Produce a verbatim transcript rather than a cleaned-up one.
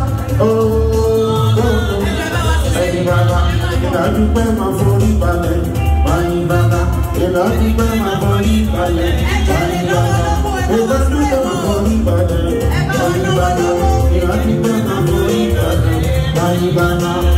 oh, ẹni bàbá, ìdájú pé máa forí balẹ̀, báyìí bàbá, ìdájú pé máa forí balẹ̀, báyìí bàbá, ìdájú pé máa forí balẹ̀, báyìí bàbá, ìdájú pé máa forí balẹ̀, báyìí bàbá.